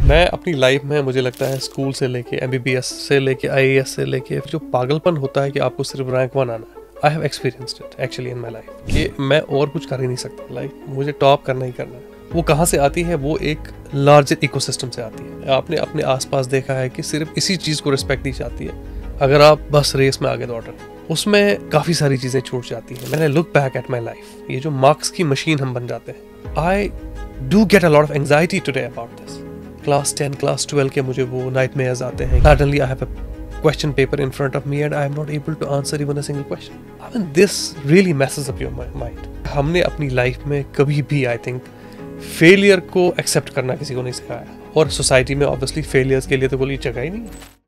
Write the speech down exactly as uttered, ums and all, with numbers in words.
मैं अपनी लाइफ में मुझे लगता है स्कूल से लेके एमबीबीएस से लेके आईएएस से लेके जो पागलपन होता है कि आपको सिर्फ रैंक वन आना है, I have experienced it actually in my life कि मैं और कुछ कर ही नहीं सकता। लाइक मुझे टॉप करना ही करना है। वो कहाँ से आती है? वो एक लार्जर इकोसिस्टम से आती है। आपने अपने आसपास देखा है कि सिर्फ इसी चीज़ को रिस्पेक्ट दी जाती है। अगर आप बस रेस में आगे दौड़ रहे हैं, उसमें काफ़ी सारी चीज़ें छूट जाती हैं। मैंने look back at my life, ये जो मार्क्स की मशीन हम बन जाते हैं, I do get a lot of anxiety today about this. Class ten class twelve के मुझे वो नाइटमेयर्स आते हैं। Suddenly I have a question paper in front of me and I am not able to answer even a single question. I mean, this really messes up your mind. हमने अपनी life में कभी भी I think failure को accept करना किसी को नहीं सिखाया, और सोसाइटी में ऑब्वियसली फेलियर्स के लिए तो कोई जगह ही नहीं है।